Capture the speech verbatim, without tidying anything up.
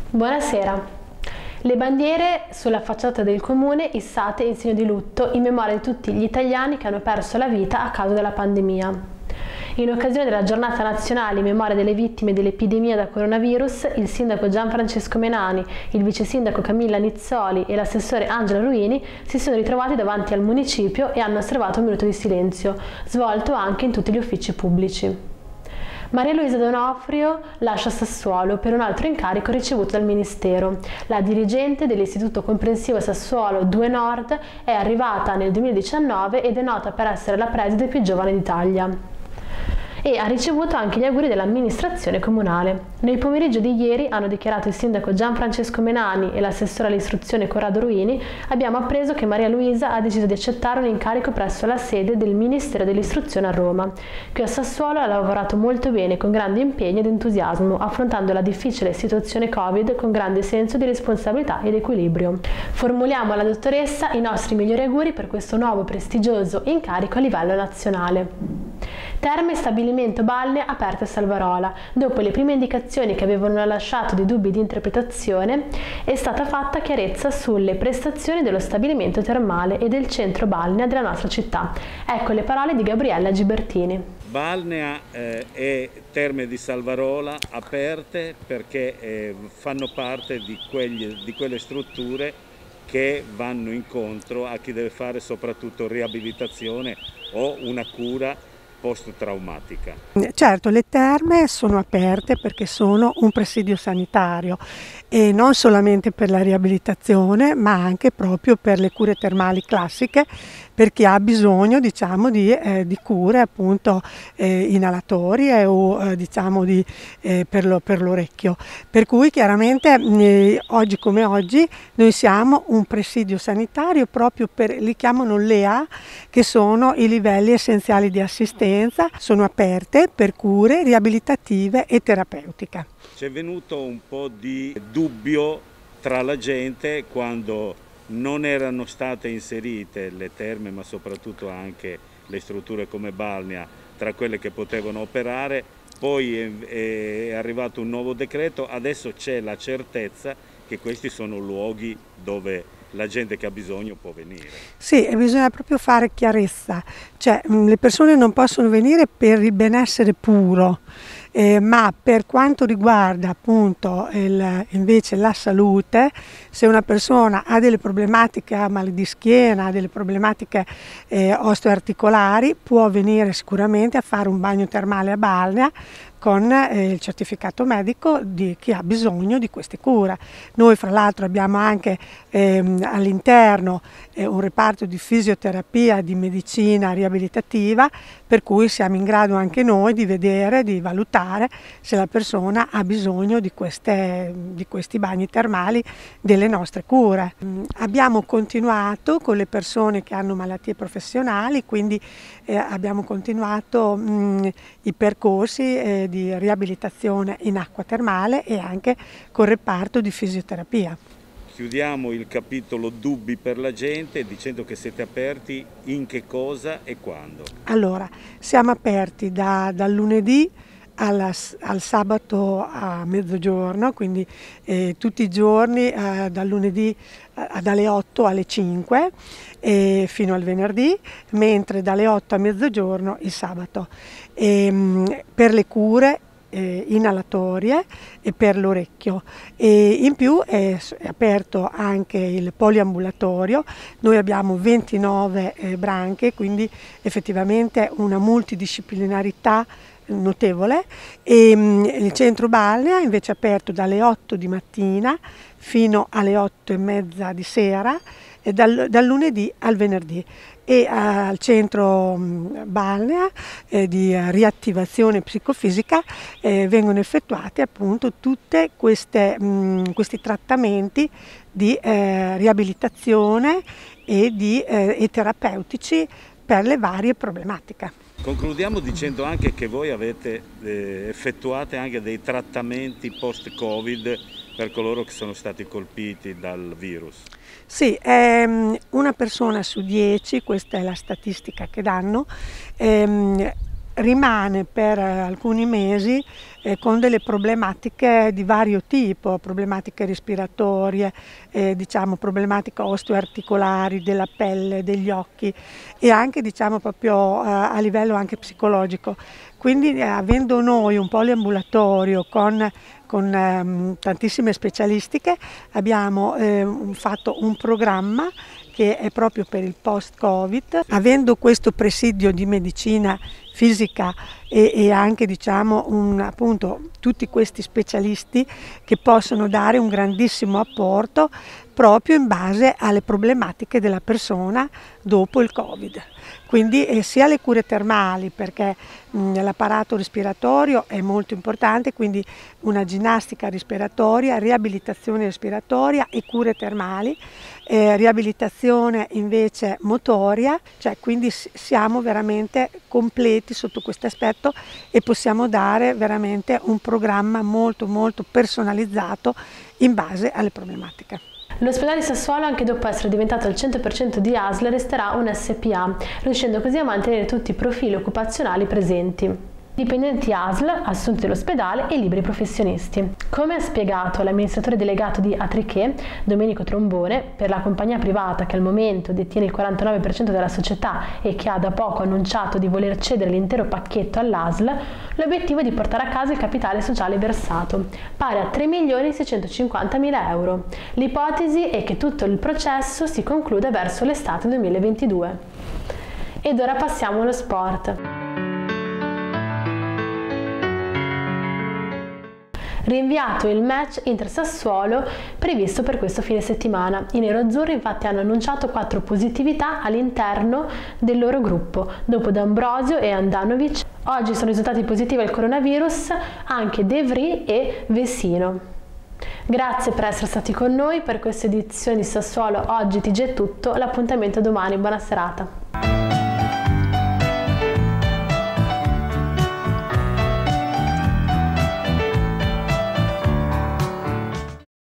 Buonasera. Le bandiere sulla facciata del comune issate in segno di lutto in memoria di tutti gli italiani che hanno perso la vita a causa della pandemia. In occasione della giornata nazionale in memoria delle vittime dell'epidemia da coronavirus, il sindaco Gianfrancesco Menani, il vice sindaco Camilla Nizzoli e l'assessore Angela Ruini si sono ritrovati davanti al municipio e hanno osservato un minuto di silenzio, svolto anche in tutti gli uffici pubblici. Maria Luisa D'Onofrio lascia Sassuolo per un altro incarico ricevuto dal Ministero. La dirigente dell'Istituto Comprensivo Sassuolo due Nord è arrivata nel duemiladiciannove ed è nota per essere la preside più giovane d'Italia. E ha ricevuto anche gli auguri dell'amministrazione comunale. Nel pomeriggio di ieri, hanno dichiarato il sindaco Gianfrancesco Menani e l'assessore all'istruzione Corrado Ruini, abbiamo appreso che Maria Luisa ha deciso di accettare un incarico presso la sede del Ministero dell'Istruzione a Roma. Qui a Sassuolo ha lavorato molto bene, con grande impegno ed entusiasmo, affrontando la difficile situazione Covid con grande senso di responsabilità ed equilibrio. Formuliamo alla dottoressa i nostri migliori auguri per questo nuovo prestigioso incarico a livello nazionale. Terme e stabilimento balnea aperte a Salvarola. Dopo le prime indicazioni che avevano lasciato dei dubbi di interpretazione, è stata fatta chiarezza sulle prestazioni dello stabilimento termale e del centro balnea della nostra città. Ecco le parole di Gabriella Gibertini. Balnea eh, e Terme di Salvarola aperte perché eh, fanno parte di, quegli, di quelle strutture che vanno incontro a chi deve fare soprattutto riabilitazione o una cura post-traumatica. Certo, le terme sono aperte perché sono un presidio sanitario e non solamente per la riabilitazione ma anche proprio per le cure termali classiche per chi ha bisogno, diciamo, di, eh, di cure appunto eh, inalatorie o eh, diciamo di, eh, per, lo, per l'orecchio. Per cui chiaramente eh, oggi come oggi noi siamo un presidio sanitario proprio per, li chiamano L E A, che sono i livelli essenziali di assistenza, sono aperte per cure riabilitative e terapeutiche. C'è venuto un po' di dubbio tra la gente quando non erano state inserite le terme, ma soprattutto anche le strutture come balnea tra quelle che potevano operare. Poi è, è arrivato un nuovo decreto, adesso c'è la certezza che questi sono luoghi dove la gente che ha bisogno può venire. Sì, e bisogna proprio fare chiarezza, cioè le persone non possono venire per il benessere puro, eh, ma per quanto riguarda appunto il, invece la salute, se una persona ha delle problematiche, ha male di schiena, ha delle problematiche eh, osteoarticolari, può venire sicuramente a fare un bagno termale a balnea con eh, il certificato medico di chi ha bisogno di queste cure. Noi fra l'altro abbiamo anche ehm, all'interno eh, un reparto di fisioterapia, di medicina riabilitativa, per cui siamo in grado anche noi di vedere, di valutare se la persona ha bisogno di, queste, di questi bagni termali, delle nostre cure. Mm, abbiamo continuato con le persone che hanno malattie professionali, quindi eh, abbiamo continuato mh, i percorsi eh, di riabilitazione in acqua termale e anche col reparto di fisioterapia. Chiudiamo il capitolo dubbi per la gente dicendo che siete aperti in che cosa e quando? Allora, siamo aperti da, dal lunedì alla, al sabato a mezzogiorno, quindi eh, tutti i giorni eh, dal lunedì eh, dalle otto alle cinque eh, fino al venerdì, mentre dalle otto a mezzogiorno il sabato. E, mh, per le cure eh, inalatorie e per l'orecchio, e in più è, è aperto anche il poliambulatorio. Noi abbiamo ventinove eh, branche, quindi effettivamente una multidisciplinarità notevole, e mh, il centro balnea invece è aperto dalle otto di mattina fino alle otto e mezza di sera, e dal, dal lunedì al venerdì, e uh, al centro mh, balnea eh, di uh, riattivazione psicofisica eh, vengono effettuati appunto tutti questi trattamenti di eh, riabilitazione e, di, eh, e terapeutici per le varie problematiche. Concludiamo dicendo anche che voi avete eh, effettuate anche dei trattamenti post-Covid per coloro che sono stati colpiti dal virus. Sì, ehm, una persona su dieci, questa è la statistica che danno, ehm, rimane per alcuni mesi eh, con delle problematiche di vario tipo, problematiche respiratorie, eh, diciamo problematiche osteoarticolari, della pelle, degli occhi e anche diciamo proprio eh, a livello anche psicologico. Quindi eh, avendo noi un poliambulatorio con, con ehm, tantissime specialistiche abbiamo eh, fatto un programma che è proprio per il post-Covid, avendo questo presidio di medicina fisica e, e anche diciamo un, appunto tutti questi specialisti che possono dare un grandissimo apporto proprio in base alle problematiche della persona dopo il Covid. Quindi eh, sia le cure termali, perché mh, l'apparato respiratorio è molto importante, quindi una ginnastica respiratoria, riabilitazione respiratoria e cure termali, eh, riabilitazione invece motoria, cioè quindi siamo veramente completi sotto questo aspetto e possiamo dare veramente un programma molto molto personalizzato in base alle problematiche. L'ospedale di Sassuolo, anche dopo essere diventato al cento per cento di A S L, resterà un S P A, riuscendo così a mantenere tutti i profili occupazionali presenti. Dipendenti A S L, assunti dall'ospedale e liberi professionisti. Come ha spiegato l'amministratore delegato di Atriché, Domenico Trombone, per la compagnia privata che al momento detiene il quarantanove per cento della società e che ha da poco annunciato di voler cedere l'intero pacchetto all'A S L, l'obiettivo è di portare a casa il capitale sociale versato, pari a tre milioni seicentocinquantamila euro. L'ipotesi è che tutto il processo si concluda verso l'estate duemilaventidue. Ed ora passiamo allo sport. Rinviato il match Inter-Sassuolo previsto per questo fine settimana. I neroazzurri infatti hanno annunciato quattro positività all'interno del loro gruppo. Dopo D'Ambrosio e Andanovic, oggi sono risultati positivi al coronavirus anche De Vries e Vecino. Grazie per essere stati con noi per questa edizione di Sassuolo Oggi T G è tutto, l'appuntamento è domani, buona serata.